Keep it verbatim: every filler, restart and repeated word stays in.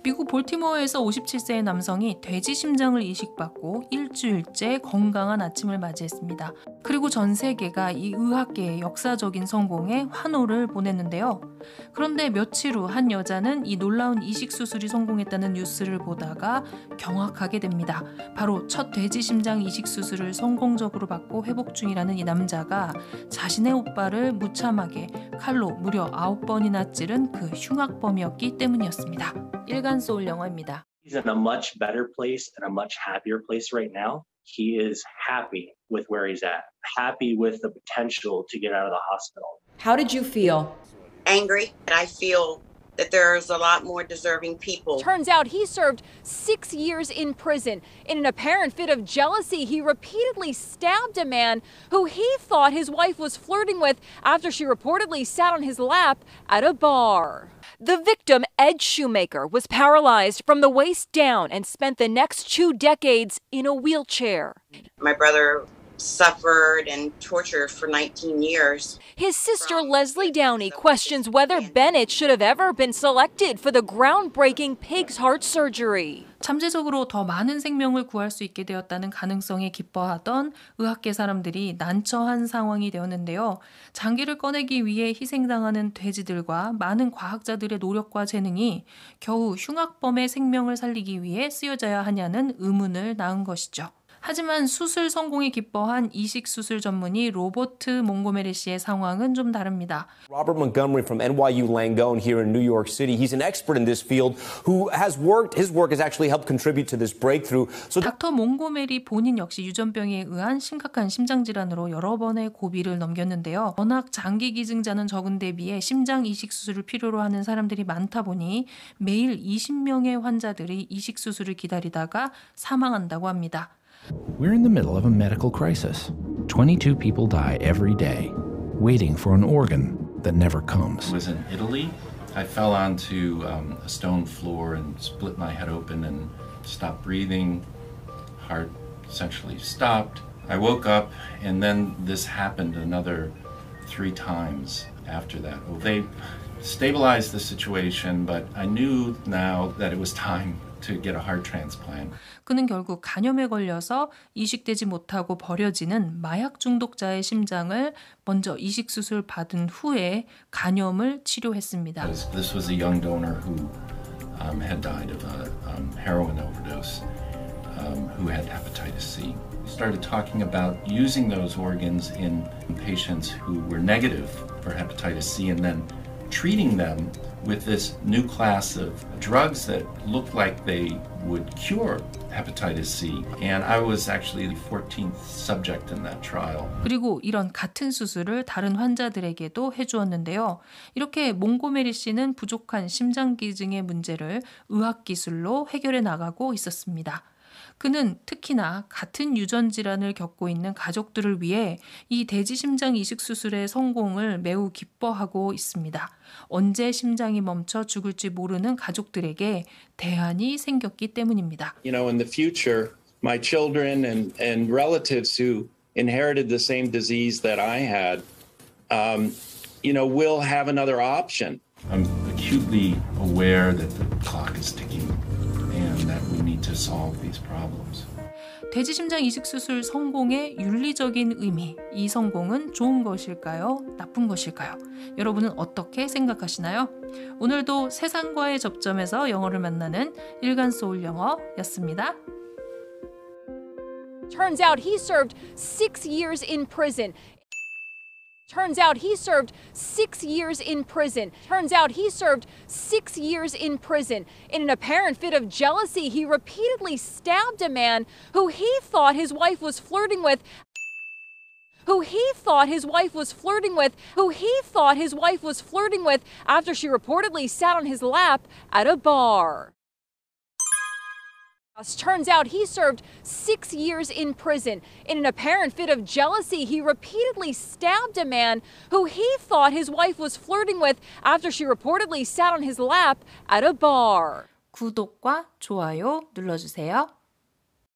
미국 볼티모어에서 오십칠 세의 남성이 돼지 심장을 이식받고 일주일째 건강한 아침을 맞이했습니다. 그리고 전 세계가 이 의학계의 역사적인 성공에 환호를 보냈는데요. 그런데 며칠 후 한 여자는 이 놀라운 이식 수술이 성공했다는 뉴스를 보다가 경악하게 됩니다. 바로 첫 돼지 심장 이식 수술을 성공적으로 받고 회복 중이라는 이 남자가 자신의 오빠를 무참하게 칼로 무려 아홉 번이나 찌른 그 흉악범이었기 때문이었습니다. 일간 소울 영어입니다. He's in a much better place and a much happier place right now. He is happy with where he's at, happy with the potential to get out of the hospital. How did you feel? Angry. I feel that there's a lot more deserving people. Turns out he served six years in prison. In an apparent fit of jealousy, he repeatedly stabbed a man who he thought his wife was flirting with after she reportedly sat on his lap at a bar. The victim, Ed Shoemaker, was paralyzed from the waist down and spent the next two decades in a wheelchair. My brother suffered and tortured for nineteen years. His sister, Leslie Downey, questions whether Bennett should have ever been selected for the groundbreaking pig's heart surgery. 잠재적으로 더 많은 생명을 구할 수 있게 되었다는 가능성에 기뻐하던 의학계 사람들이 난처한 상황이 되었는데요. 장기를 꺼내기 위해 희생당하는 돼지들과 많은 과학자들의 노력과 재능이 겨우 흉악범의 생명을 살리기 위해 쓰여져야 하냐는 의문을 낳은 것이죠. 하지만 수술 성공에 기뻐한 이식 수술 전문의 로버트 몽고메리 씨의 상황은 좀 다릅니다. Robert Montgomery from N Y U Langone here in New York City. He's an expert in this field who has worked, his work has actually helped contribute to this breakthrough. So 닥터 몽고메리 본인 역시 유전병에 의한 심각한 심장질환으로 여러 번의 고비를 넘겼는데요. 워낙 장기 기증자는 적은 대비에 심장 이식 수술을 필요로 하는 사람들이 많다 보니 매일 이십 명의 환자들이 이식 수술을 기다리다가 사망한다고 합니다. We're in the middle of a medical crisis. twenty-two people die every day, waiting for an organ that never comes. I was in Italy. I fell onto um, a stone floor and split my head open and stopped breathing. Heart essentially stopped. I woke up and then this happened another three times after that. Well, they stabilized the situation, but I knew now that it was time to get a heart transplant. 그는 결국 간염에 걸려서 이식되지 못하고 버려지는 마약 중독자의 심장을 먼저 이식 수술 받은 후에 간염을 치료했습니다. This was a young donor who um, had died of a um, heroin overdose, um, who had hepatitis C. We started talking about using those organs in patients who were negative for hepatitis C and then treating them with this new class of drugs that looked like they would cure hepatitis C. And I was actually the fourteenth subject in that trial. 그리고 이런 같은 수술을 다른 환자들에게도 해주었는데요. 이렇게 몽고메리 씨는 부족한 심장 기증의 문제를 의학 기술로 해결해 나가고 있었습니다. 그는 특히나 같은 유전 질환을 겪고 있는 가족들을 위해 이 돼지 심장 이식 수술의 성공을 매우 기뻐하고 있습니다. 언제 심장이 멈춰 죽을지 모르는 가족들에게 대안이 생겼기 때문입니다. You know, in the future, my children and and relatives who inherited the same disease that I had, um, you know, will have another option. I'm acutely aware that the clock is ticking. And that we need to solve these problems. 돼지 심장 이식 수술 성공의 윤리적인 의미, 이 성공은 좋은 것일까요? 나쁜 것일까요? 여러분은 어떻게 생각하시나요? 오늘도 세상과의 접점에서 영어를 만나는 일간 소울 영어였습니다. Turns out he served six years in prison. Turns out he served six years in prison. Turns out he served six years in prison. In an apparent fit of jealousy, he repeatedly stabbed a man who he thought his wife was flirting with. Who he thought his wife was flirting with. Who he thought his wife was flirting with after she reportedly sat on his lap at a bar. Turns out he served six years in prison. In an apparent fit of jealousy, he repeatedly stabbed a man who he thought his wife was flirting with after she reportedly sat on his lap at a bar. 구독과 좋아요 눌러주세요.